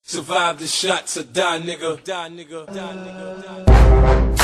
Survive the shots or die, nigga. Die, nigga. Die, nigga. Die, nigga.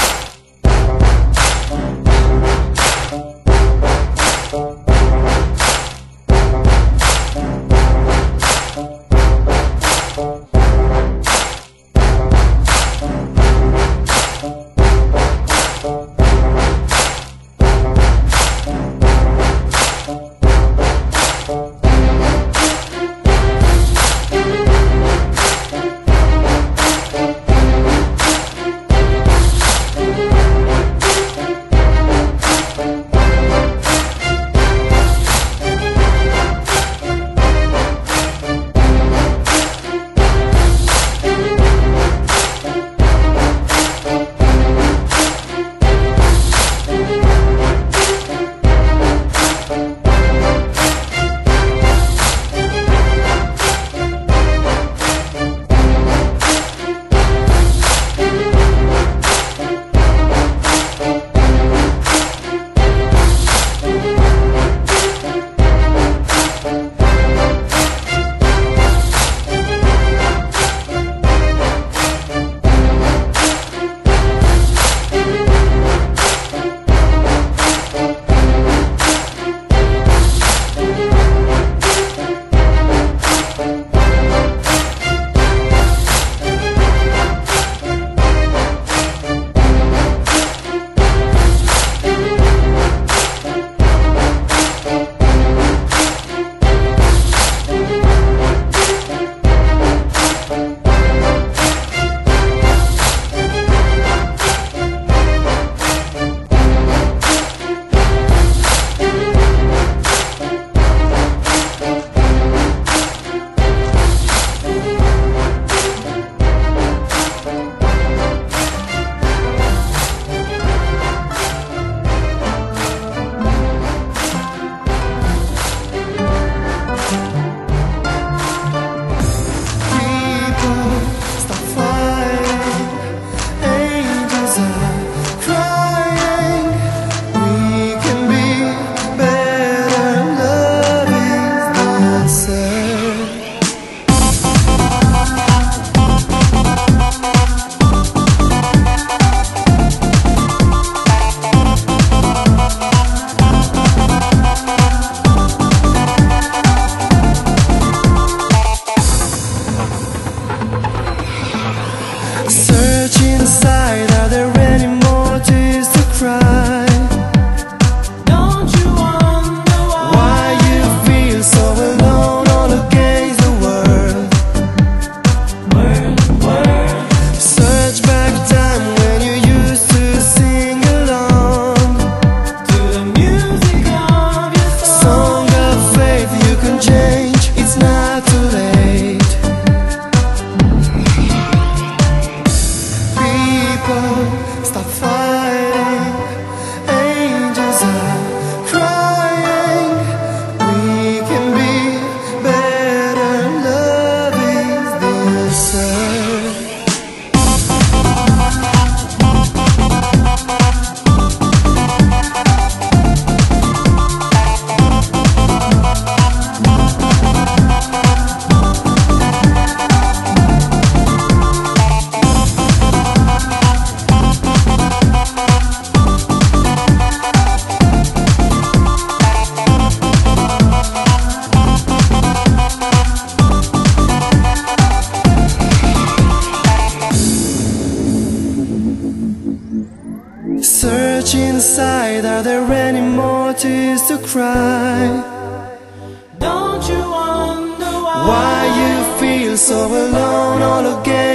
Search inside, are there any more tears to cry? Don't you wonder why you feel so alone all against the world? Search back time when you used to sing along to the music of your song of faith. You can change, it's not too late. Stop fighting, angels are crying. We can be better, love is the answer. Search inside, are there any more tears to cry? Don't you wonder why you feel so alone all again?